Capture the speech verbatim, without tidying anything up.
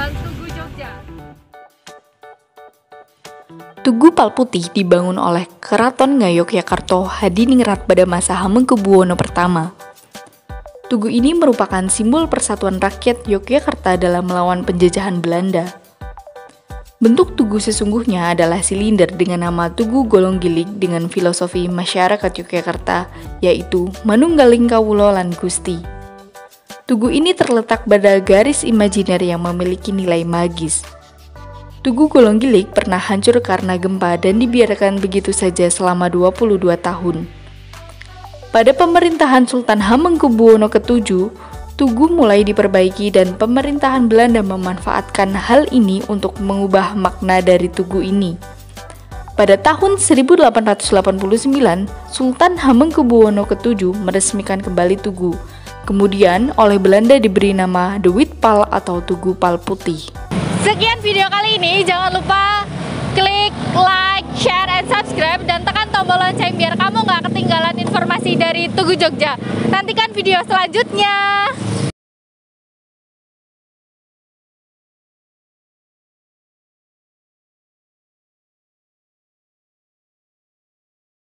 Gang Tugu Jogja. Tugu Palputih dibangun oleh Keraton Ngayogyakarta Hadiningrat pada masa Hamengkubuwono pertama. Tugu ini merupakan simbol persatuan rakyat Yogyakarta dalam melawan penjajahan Belanda. Bentuk tugu sesungguhnya adalah silinder dengan nama Tugu Golong-Gilig dengan filosofi masyarakat Yogyakarta, yaitu Manunggaling Kawula lan Gusti. Tugu ini terletak pada garis imajiner yang memiliki nilai magis. Tugu Golong-Gilig pernah hancur karena gempa dan dibiarkan begitu saja selama dua puluh dua tahun. Pada pemerintahan Sultan Hamengkubuwono ketujuh, Tugu mulai diperbaiki dan pemerintahan Belanda memanfaatkan hal ini untuk mengubah makna dari tugu ini. Pada tahun seribu delapan ratus delapan puluh sembilan, Sultan Hamengkubuwono ketujuh meresmikan kembali Tugu. Kemudian oleh Belanda diberi nama De Witpal atau Tugu Palputih. Sekian video kali ini, jangan lupa klik like, share, and subscribe, dan tekan tombol lonceng biar kamu nggak ketinggalan informasi dari Tugu Jogja. Nantikan video selanjutnya.